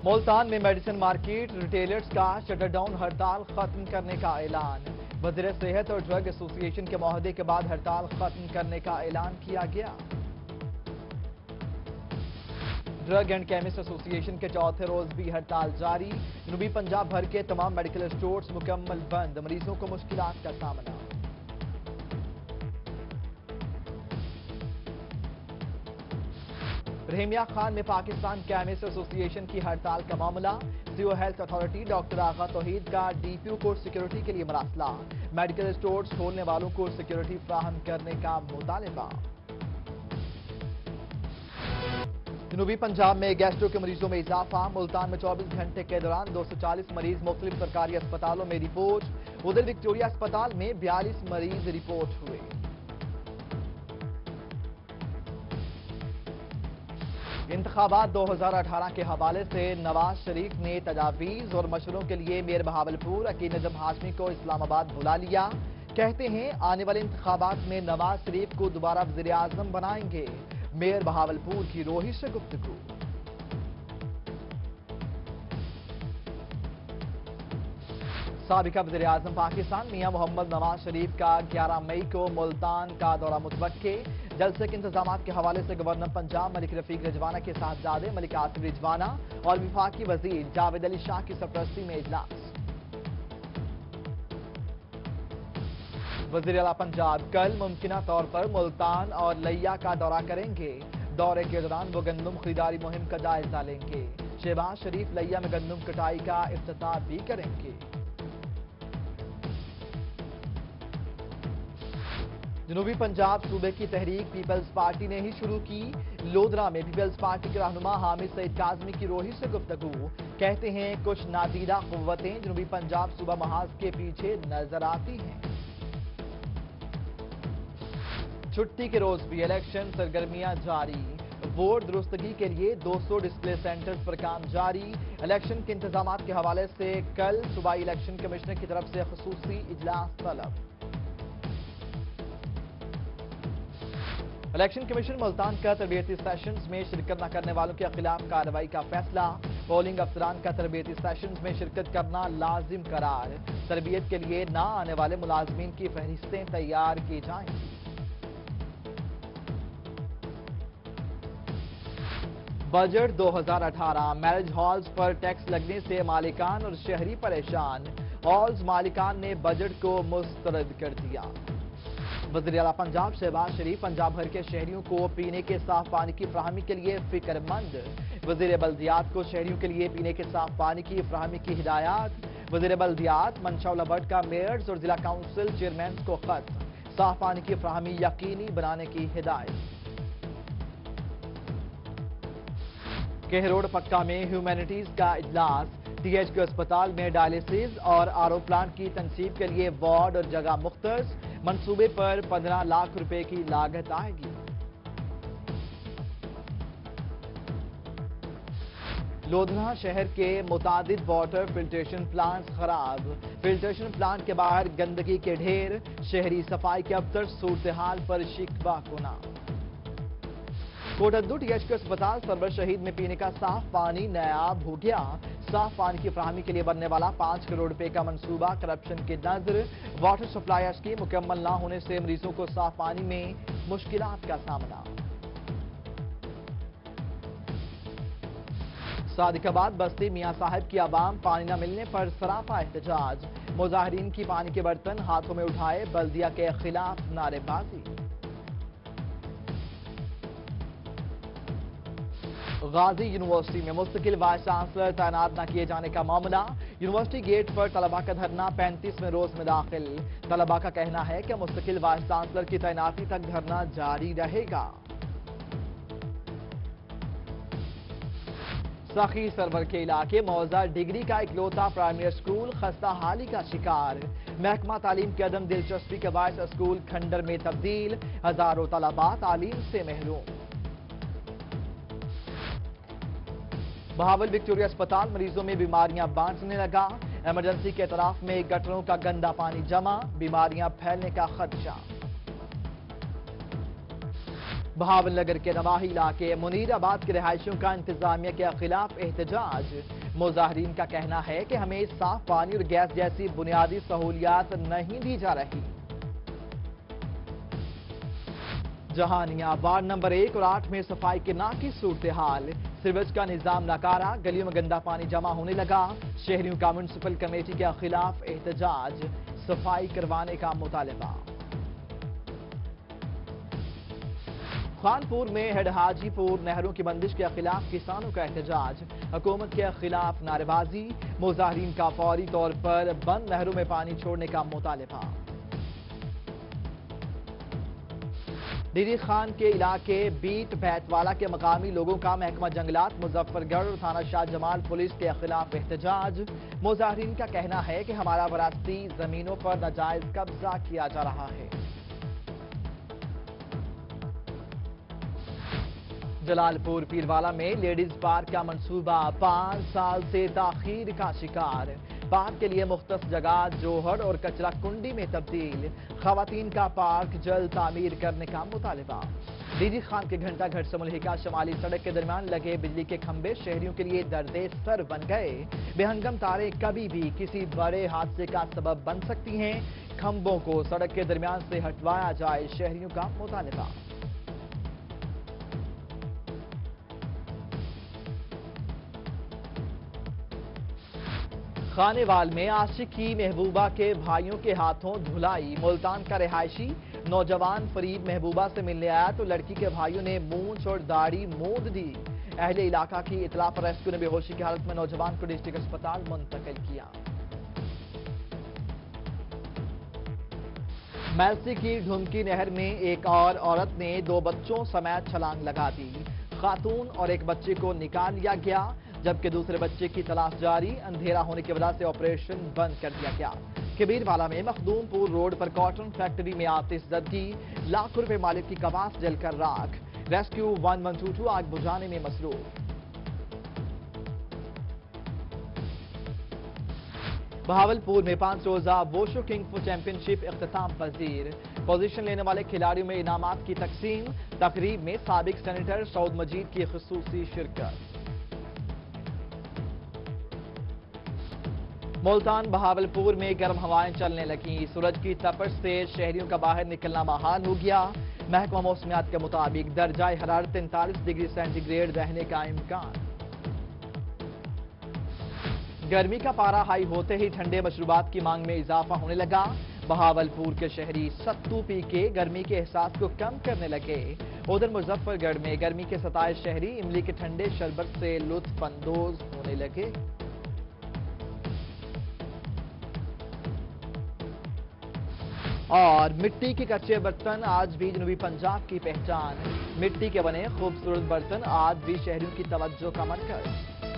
ملتان میں medicine market retailers کا shutter down ہڑتال ختم کرنے کا اعلان۔ وزیر صحت اور ڈرگ ایسوسی ایشن کے معاہدے کے بعد ہڑتال ختم کرنے کا اعلان کیا گیا۔ ڈرگ اینڈ کیمسٹ ایسوسی ایشن کے چوتھے روز بھی ہڑتال جاری۔ جنوبی پنجاب بھر کے تمام میڈیکل اسٹورز مکمل بند، مریضوں کو مشکلات کا سامنا۔ رحیمیہ خان میں پاکستان کیمسٹ ایسوسی ایشن کی ہڑتال کا معاملہ۔ C O health authority doctor Agha Tauheed کا ڈی پی او کو سیکیورٹی کے لیے مراسلہ۔ میڈیکل اسٹورز کھولنے والوں کو سیکیورٹی فراہم کرنے کا مطالبہ۔ جنوبی پنجاب میں گیسٹرو کے مریضوں میں اضافہ۔ ملتان میں 24 گھنٹے کے دوران 240 مریض مختلف سرکاری اسپتالوں میں رپورٹ۔ ادھر وکٹوریہ اسپتال میں 42 مریض رپورٹ ہوئے۔ انتخابات 2018 کے حوالے سے نواز شریف نے تجاویز اور مشوروں کے لیے میئر بہاولپور عقیل نجم ہاشمی کو اسلام آباد بلا لیا۔ کہتے ہیں آنے والے انتخابات میں نواز شریف کو دوبارہ وزیر اعظم بنائیں گے۔ میئر بہاولپور کی روہی سے گفتگو۔ سابقہ وزیر اعظم پاکستان میاں محمد نواز شریف کا 11 مئی کو ملتان کا دورہ متوقع۔ جلسے کے انتظامات کے حوالے سے گورنر پنجاب ملک رفیق رجوانہ کے صاحبزادے ملک آصف رجوانہ اور وفاقی وزیر جاوید علی شاہ کی سرپرستی میں اجلاس۔ وزیر اعلیٰ پنجاب کل ممکنہ طور پر ملتان اور لیا کا دورہ کریں گے۔ دورے کے دوران وہ گندم خریداری مہم کا جائزہ لیں گے۔ شہباز شریف لیا میں گندم کٹائی کا افتتاح بھی کریں گے۔ جنوبی پنجاب صوبے کی تحریک پیپلز پارٹی نے ہی شروع کی۔ لودھرا میں پیپلز پارٹی کے رہنما حامد سعید کاظمی کی روہی سے گفتگو۔ کہتے ہیں کچھ نادیدہ قوتیں جنوبی پنجاب صوبہ محاذ کے پیچھے نظر آتی ہیں۔ چھٹی کے روز بھی الیکشن سرگرمیاں جاری۔ ووٹ درستگی کے لیے 200 ڈسپلے سینٹرز پر کام جاری۔ الیکشن کے انتظامات کے حوالے سے کل صوبائی الیکشن کمشنر کی طرف سے خصوصی اجلاس طلب۔ الیکشن کمیشن ملتان کا تربیتی سیشنز میں شرکت نہ کرنے والوں کے خلاف کارروائی کا فیصلہ۔ پولنگ افسران کا تربیتی سیشنز میں شرکت کرنا لازم قرار۔ تربیت کے لیے نہ آنے والے ملازمین کی فہرستیں تیار کی جائیں گی۔ بجٹ 2018 میرج ہالز پر ٹیکس لگنے سے مالکان اور شہری پریشان۔ ہالز مالکان نے بجٹ کو مسترد کر دیا۔ وزیر اعلیٰ پنجاب شہباز شریف پنجاب بھر کے شہریوں کو پینے کے صاف پانی کی فراہمی کے لیے فکر مند۔ وزیر بلدیات کو شہریوں کے لیے پینے کے صاف پانی کی فراہمی کی ہدایات۔ وزیر بلدیات منشا بٹ کا میئرز اور ضلع کونسل چیئرمینز کو خط۔ صاف پانی کی فراہمی یقینی بنانے کی ہدایت۔ کہروڑ پکا میں ہیومینٹیز کا اجلاس۔ ٹی ایچ کیو اسپتال میں ڈائلیسس اور آر او پلانٹ کی تنصیب کے لیے وارڈ اور جگہ مختص۔ منصوبے پر 15 لاکھ روپے کی لاگت آئے گی۔ لودھرا شہر کے متعدد واٹر فلٹریشن پلانٹس خراب۔ فلٹریشن پلانٹ کے باہر گندگی کے ڈھیر۔ شہری صفائی کے افسر صورتحال پر شکوہ کناں۔ کوٹندو ٹی ایچ کیو اسپتال سرور شہید میں پینے کا صاف پانی نایاب ہو گیا۔ صاف پانی کی فراہمی کے لیے بننے والا 5 کروڑ روپے کا منصوبہ کرپشن کی نظر۔ واٹر سپلائی اسکیم مکمل نہ ہونے سے مریضوں کو صاف پانی میں مشکلات کا سامنا۔ صادق آباد بستی میاں صاحب کی عوام پانی نہ ملنے پر سراپا احتجاج۔ مظاہرین کی پانی کے برتن ہاتھوں میں اٹھائے، بلدیہ کے خلاف نعرے بازی۔ غازی یونیورسٹی میں مستقل وائس چانسلر تعینات نہ کیے جانے کا معاملہ۔ یونیورسٹی گیٹ پر طلباء کا دھرنا 35ویں روز میں داخل۔ طلباء کا کہنا ہے کہ مستقل وائس چانسلر کی تعیناتی تک دھرنا جاری رہے گا۔ سخی سرور کے علاقے موضع ڈگری کا اکلوتا پرائمری اسکول خستہ حالی کا شکار۔ محکمہ تعلیم کی عدم دلچسپی کے باعث اسکول کھنڈر میں تبدیل۔ ہزاروں طلباء تعلیم سے محروم۔ بہاول وکٹوریہ اسپتال مریضوں میں بیماریاں بانٹنے لگا۔ ایمرجنسی کے اطراف میں گٹروں کا گندا پانی جمع، بیماریاں پھیلنے کا خدشہ۔ بہاول نگر کے نواحی علاقے منیر آباد کے رہائشیوں کا انتظامیہ کے خلاف احتجاج۔ مظاہرین کا کہنا ہے کہ ہمیں صاف پانی اور گیس جیسی بنیادی سہولیات نہیں دی جا رہی۔ جہانیاں وارڈ نمبر 1 اور 8 میں صفائی کے ناقص صورتحال، سیویج کا نظام ناکارہ، گلیوں میں گندا پانی جمع ہونے لگا۔ شہریوں کا میونسپل کمیٹی کے خلاف احتجاج، صفائی کروانے کا مطالبہ۔ خانپور میں ہیڈ حاجی پور نہروں کی بندش کے خلاف کسانوں کا احتجاج، حکومت کے خلاف نعرے بازی، مظاہرین کا فوری طور پر بند نہروں میں پانی چھوڑنے کا مطالبہ۔ ڈیری خان کے علاقے بیٹ بیت والا کے مقامی لوگوں کا محکمہ جنگلات مظفر گڑھ اور تھانہ شاہ جمال پولیس کے خلاف احتجاج۔ مظاہرین کا کہنا ہے کہ ہمارا وراثتی زمینوں پر ناجائز قبضہ کیا جا رہا ہے۔ جلال پور پیروالا میں لیڈیز پارک کا منصوبہ 5 سال سے تاخیر کا شکار، پارک کے لیے مختص جگہ جوہر اور کچرا کنڈی میں تبدیل، خواتین کا پارک جلد تعمیر کرنے کا مطالبہ۔ ڈیری خان کے گھنٹہ گھر سے ملحقہ شمالی سڑک کے درمیان لگے بجلی کے کھمبے شہریوں کے لیے درد سر بن گئے، بے ہنگم تاریں کبھی بھی کسی بڑے حادثے کا سبب بن سکتی ہیں، کھمبوں کو سڑک کے درمیان سے ہٹوایا جائے، شہریوں کا مطالبہ۔ خانے وال میں عاشق کی محبوبہ کے بھائیوں کے ہاتھوں دھلائی، ملتان کا رہائشی نوجوان فریب محبوبہ سے ملنے آیا تو لڑکی کے بھائیوں نے مونچھ اور داڑھی موند دی۔ اہل علاقہ کی اطلاع پر ریسکیو نے بے ہوشی کی حالت میں نوجوان کو ڈسٹرکٹ اسپتال منتقل کیا۔ میلسی کی ڈھمکی نہر میں ایک اور عورت نے 2 بچوں سمیت چھلانگ لگا دی، خاتون اور ایک بچے کو نکال لیا گیا، جبکہ دوسرے بچے کی تلاش جاری، اندھیرا ہونے کی وجہ سے آپریشن بند کر دیا گیا۔ کبیر والا میں مخدوم پور روڈ پر کاٹن فیکٹری میں آتش زدگی، لاکھوں روپے مالک کی کباس جل کر راکھ، ریسکیو 1122 آگ بجھانے میں مصروف۔ بہاولپور میں 5 روزہ wushu kung fu championship اختتام پذیر، پوزیشن لینے والے کھلاڑیوں میں انعامات کی تقسیم، تقریب میں سابق سینیٹر سعود مجید کی خصوصی شرکت۔ ملتان بہاولپور میں گرم ہوائیں چلنے لگیں، سورج کی تپش سے شہریوں کا باہر نکلنا محال ہو گیا، محکمہ موسمیات کے مطابق درجہ حرارت 43 ڈگری سینٹی گریڈ رہنے کا امکان۔ گرمی کا پارہ ہائی ہوتے ہی ٹھنڈے مشروبات کی مانگ میں اضافہ ہونے لگا، بہاولپور کے شہری ستو پی کے گرمی کے احساس کو کم کرنے لگے۔ ادھر مظفر گڑھ میں گرمی کے ستائے شہری املی کے ٹھنڈے شربت سے لطف اندوز ہونے لگے۔ اور مٹی کے کچے برتن آج بھی جنوبی پنجاب کی پہچان، مٹی کے بنے خوبصورت برتن آج بھی شہریوں کی توجہ کا مرکز۔